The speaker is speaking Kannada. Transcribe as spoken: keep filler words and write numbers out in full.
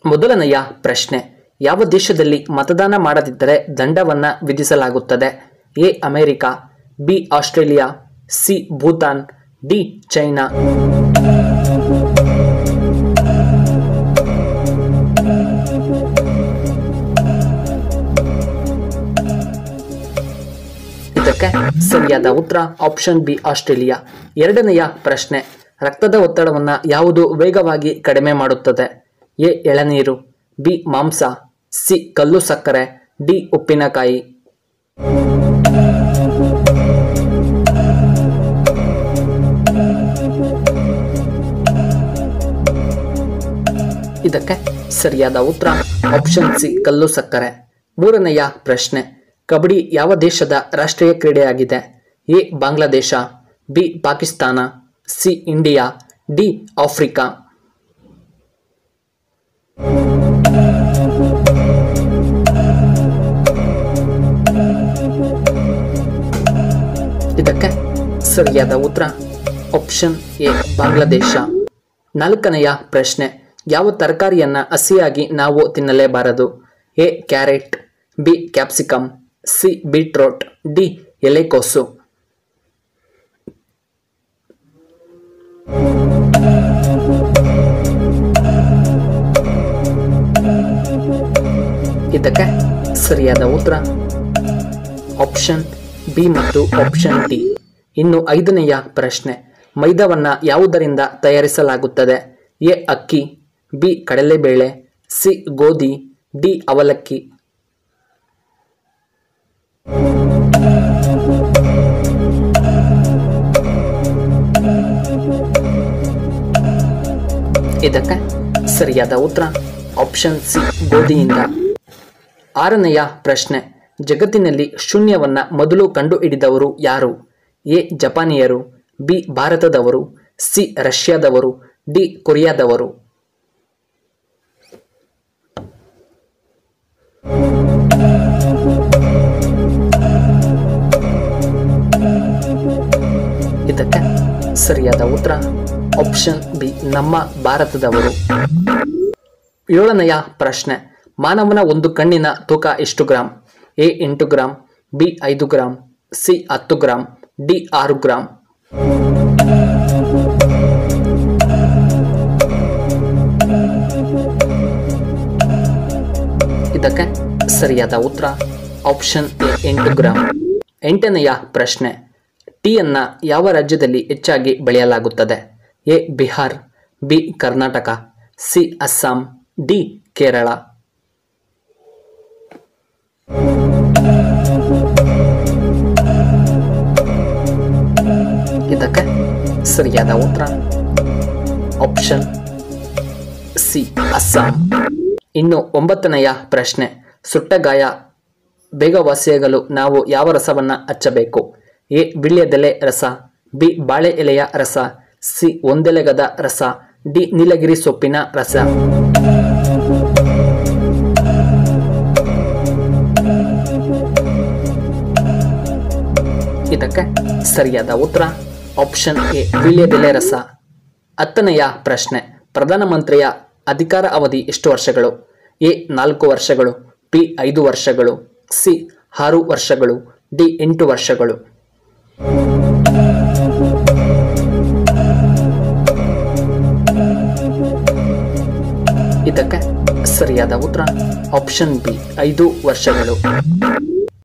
ಮೊದಲನೆಯ ಪ್ರಶ್ನೆ, ಯಾವ ದೇಶದಲ್ಲಿ ಮತದಾನ ಮಾಡದಿದ್ದರೆ ದಂಡವನ್ನು ವಿಧಿಸಲಾಗುತ್ತದೆ? A America, B Australia, C Bhutan, D China. ಇದಕ್ಕೆ ಸರಿಯಾದ ಉತ್ತರ ಆಪ್ಷನ್ ಬಿ ಆಸ್ಟ್ರೇಲಿಯಾ. ಎರಡನೆಯ ಪ್ರಶ್ನೆ, ರಕ್ತದ ಒತ್ತಡವನ್ನು ಯಾವುದು ವೇಗವಾಗಿ ಕಡಿಮೆ ಮಾಡುತ್ತದೆ? ಎ ಎಳನೀರು, ಬಿ ಮಾಂಸ, ಸಿ ಕಲ್ಲು ಸಕ್ಕರೆ, ಡಿ ಉಪ್ಪಿನಕಾಯಿ. ಇದಕ್ಕೆ ಸರಿಯಾದ ಉತ್ತರ ಆಪ್ಷನ್ ಸಿ ಕಲ್ಲು ಸಕ್ಕರೆ. ಮೂರನೆಯ ಪ್ರಶ್ನೆ, ಕಬಡ್ಡಿ ಯಾವ ದೇಶದ ರಾಷ್ಟ್ರೀಯ ಕ್ರೀಡೆಯಾಗಿದೆ? A Bangladesh, B Pakistan, C India, D Africa. ಇದಕ್ಕೆ ಸರಿಯಾದ ಉತ್ತರ ಆಪ್ಷನ್ ಎ ಬಾಂಗ್ಲಾದೇಶ. ನಾಲ್ಕನೆಯ ಪ್ರಶ್ನೆ, ಯಾವ ತರಕಾರಿಯನ್ನ ಹಸಿಯಾಗಿ ನಾವು ತಿನ್ನಲೇಬಾರದು? A carrot, B capsicum, C beetroot, D ಎಲೆಕೋಸು. ಇದಕ್ಕೆ ಸರಿಯಾದ ಉತ್ತರ ಆಪ್ಷನ್ ಬಿ ಮತ್ತು ಆಪ್ಷನ್ ಡಿ. ಇನ್ನು ಐದನೆಯ ಪ್ರಶ್ನೆ, ಮೈದಾವನ್ನ ಯಾವುದರಿಂದ ತಯಾರಿಸಲಾಗುತ್ತದೆ? ಎ ಅಕ್ಕಿ, ಬಿ ಕಡಲೆಬೇಳೆ, ಸಿ ಗೋಧಿ, ಡಿ ಅವಲಕ್ಕಿ. ಇದಕ್ಕೆ ಸರಿಯಾದ ಉತ್ತರ ಆಪ್ಷನ್ ಸಿ ಗೋಧಿಯಿಂದ. ಆರನೆಯ ಪ್ರಶ್ನೆ, ಜಗತ್ತಿನಲ್ಲಿ ಶೂನ್ಯವನ್ನ ಮೊದಲು ಕಂಡುಹಿಡಿದವರು ಯಾರು? ಎ ಜಪಾನಿಯರು, ಬಿ ಭಾರತದವರು, ಸಿ ರಷ್ಯಾದವರು, ಡಿ ಕೊರಿಯಾದವರು. ಇದಕ್ಕೆ ಸರಿಯಾದ ಉತ್ತರ ಆಪ್ಷನ್ ಬಿ ನಮ್ಮ ಭಾರತದವರು. ಏಳನೆಯ ಪ್ರಶ್ನೆ, ಮಾನವನ ಒಂದು ಕಣ್ಣಿನ ತೂಕ ಎಷ್ಟು ಗ್ರಾಂ? ಎ ಎಂಟು ಗ್ರಾಂ, ಬಿ ಐದು ಗ್ರಾಂ, ಸಿ ಹತ್ತು ಗ್ರಾಂ, ಡಿ ಆರು ಗ್ರಾಂ. ಇದಕ್ಕೆ ಸರಿಯಾದ ಉತ್ತರ ಆಪ್ಷನ್ ಎ ಎಂಟು ಗ್ರಾಂ. ಎಂಟನೆಯ ಪ್ರಶ್ನೆ, ಟೀಯನ್ನ ಯಾವ ರಾಜ್ಯದಲ್ಲಿ ಹೆಚ್ಚಾಗಿ ಬೆಳೆಯಲಾಗುತ್ತದೆ? A Bihar, B Karnataka, C Assam, D Kerala. ಇದಕ್ಕೆ ಸರಿಯಾದ ಉತ್ತರ ಆಪ್ಷನ್ ಸಿ ಅಸ್ಸಾಂ. ಇನ್ನು ಒಂಬತ್ತನೆಯ ಪ್ರಶ್ನೆ, ಸುಟ್ಟ ಗಾಯ ಬೇಗ ವಾಸಿಯಾಗಲು ನಾವು ಯಾವ ರಸವನ್ನ ಹಚ್ಚಬೇಕು? ಎ ವೀಳ್ಯದೆಲೆ ರಸ, ಬಿ ಬಾಳೆ ಎಲೆಯ ರಸ, ಸಿ ಒಂದೆಲೆಗದ ರಸ, ಡಿ ನೀಲಗಿರಿ ಸೊಪ್ಪಿನ ರಸ. ಇದಕ್ಕೆ ಸರಿಯಾದ ಉತ್ತರ ಆಪ್ಷನ್ ಎ ವೀಳ್ಯದೆಲೆ ರಸ. ಹತ್ತನೆಯ ಪ್ರಶ್ನೆ, ಪ್ರಧಾನಮಂತ್ರಿಯ ಅಧಿಕಾರ ಅವಧಿ ಎಷ್ಟು ವರ್ಷಗಳು? ಎ ನಾಲ್ಕು ವರ್ಷಗಳು, ಬಿ ಐದು ವರ್ಷಗಳು, ಸಿ ಆರು ವರ್ಷಗಳು, ಡಿ ಎಂಟು ವರ್ಷಗಳು. ಇದಕ್ಕೆ ಸರಿಯಾದ ಉತ್ತರ ಆಪ್ಷನ್ ಬಿ ಐದು ವರ್ಷಗಳು.